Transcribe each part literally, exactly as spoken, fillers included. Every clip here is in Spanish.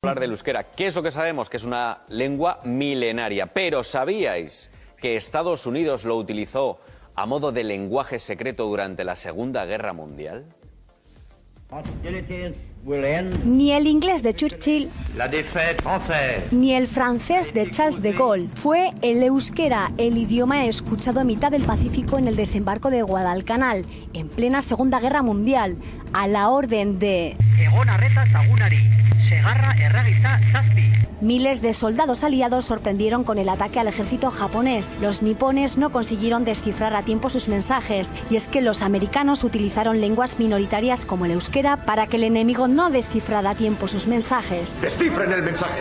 Hablar del euskera. ¿Qué es lo que sabemos? Que es una lengua milenaria. Pero ¿sabíais que Estados Unidos lo utilizó a modo de lenguaje secreto durante la Segunda Guerra Mundial? Ni el inglés de Churchill, La défaite française. ni el francés de Charles de Gaulle. Fue el euskera, el idioma escuchado a mitad del Pacífico en el desembarco de Guadalcanal, en plena Segunda Guerra Mundial, a la orden de Egon Arreta Zagunari, Segarra Erragisa Zazpi. Miles de soldados aliados sorprendieron con el ataque al ejército japonés. Los nipones no consiguieron descifrar a tiempo sus mensajes, y es que los americanos utilizaron lenguas minoritarias como el euskera para que el enemigo no descifrara a tiempo sus mensajes. ¡Descifren el mensaje!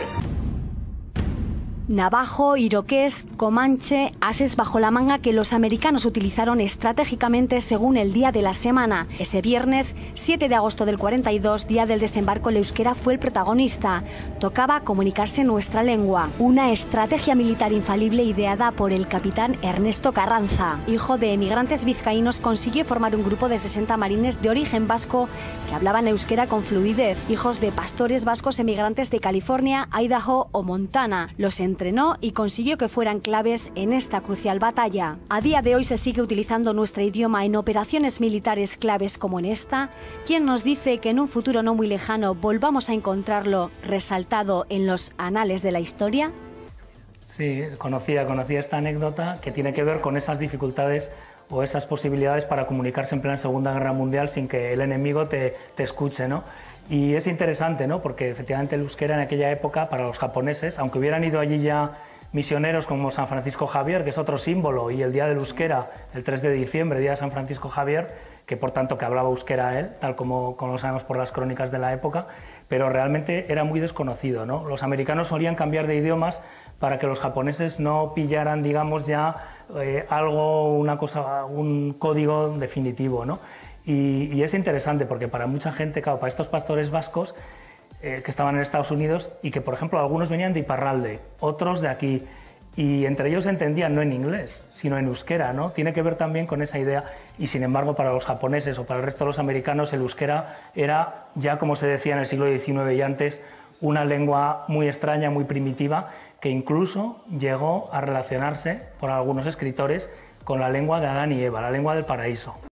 Navajo, iroqués, comanche, ases bajo la manga que los americanos utilizaron estratégicamente según el día de la semana. Ese viernes, siete de agosto del cuarenta y dos, día del desembarco, el euskera fue el protagonista. Tocaba comunicarse en nuestra lengua. Una estrategia militar infalible ideada por el capitán Ernesto Carranza. Hijo de emigrantes vizcaínos, consiguió formar un grupo de sesenta marines de origen vasco que hablaban euskera con fluidez. Hijos de pastores vascos emigrantes de California, Idaho o Montana. Los entrenó y consiguió que fueran claves en esta crucial batalla. A día de hoy se sigue utilizando nuestro idioma en operaciones militares claves como en esta. ¿Quién nos dice que en un futuro no muy lejano volvamos a encontrarlo resaltado en los anales de la historia? Sí, conocía, conocía esta anécdota que tiene que ver con esas dificultades o esas posibilidades para comunicarse en plena Segunda Guerra Mundial sin que el enemigo te, te escuche, ¿no? Y es interesante, ¿no? Porque efectivamente el euskera en aquella época para los japoneses, aunque hubieran ido allí ya misioneros como San Francisco Javier, que es otro símbolo, y el día del euskera, el tres de diciembre, día de San Francisco Javier, que por tanto que hablaba euskera él, tal como, como lo sabemos por las crónicas de la época, pero realmente era muy desconocido, ¿no? Los americanos solían cambiar de idiomas para que los japoneses no pillaran, digamos, ya eh, algo, una cosa, un código definitivo, ¿no? Y, y es interesante porque para mucha gente, claro, para estos pastores vascos eh, que estaban en Estados Unidos y que, por ejemplo, algunos venían de Iparralde, otros de aquí, y entre ellos se entendían no en inglés, sino en euskera, ¿no? Tiene que ver también con esa idea, y sin embargo para los japoneses o para el resto de los americanos el euskera era, ya como se decía en el siglo diecinueve y antes, una lengua muy extraña, muy primitiva, que incluso llegó a relacionarse, por algunos escritores, con la lengua de Adán y Eva, la lengua del paraíso.